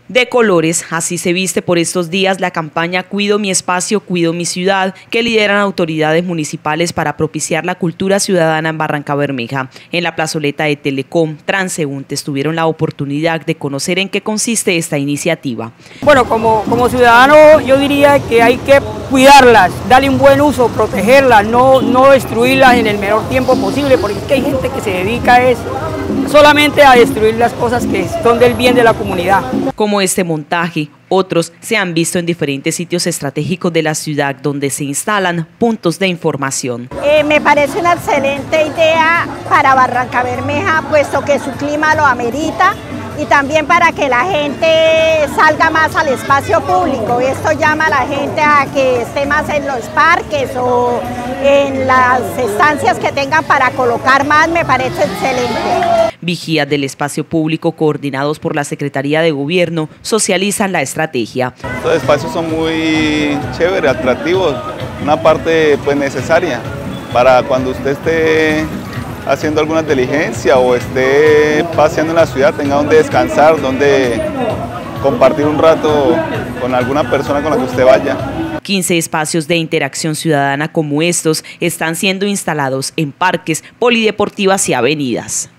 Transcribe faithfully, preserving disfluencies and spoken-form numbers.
De colores, así se viste por estos días la campaña Cuido mi espacio, cuido mi ciudad, que lideran autoridades municipales para propiciar la cultura ciudadana en Barrancabermeja. En la plazoleta de Telecom, transeúntes tuvieron la oportunidad de conocer en qué consiste esta iniciativa. Bueno, como, como ciudadano yo diría que hay que cuidarlas, darle un buen uso, protegerlas, no, no destruirlas en el menor tiempo posible, porque es que hay gente que se dedica es solamente a destruir las cosas que son del bien de la comunidad. Como este montaje, otros se han visto en diferentes sitios estratégicos de la ciudad donde se instalan puntos de información. Eh, me parece una excelente idea para Barrancabermeja, puesto que su clima lo amerita, y también para que la gente salga más al espacio público. Esto llama a la gente a que esté más en los parques o en las estancias que tengan para colocar más, me parece excelente. Vigías del espacio público coordinados por la Secretaría de Gobierno socializan la estrategia. Estos espacios son muy chéveres, atractivos, una parte pues necesaria para cuando usted esté haciendo alguna diligencia o esté paseando en la ciudad, tenga donde descansar, donde compartir un rato con alguna persona con la que usted vaya. quince espacios de interacción ciudadana como estos están siendo instalados en parques, polideportivas y avenidas.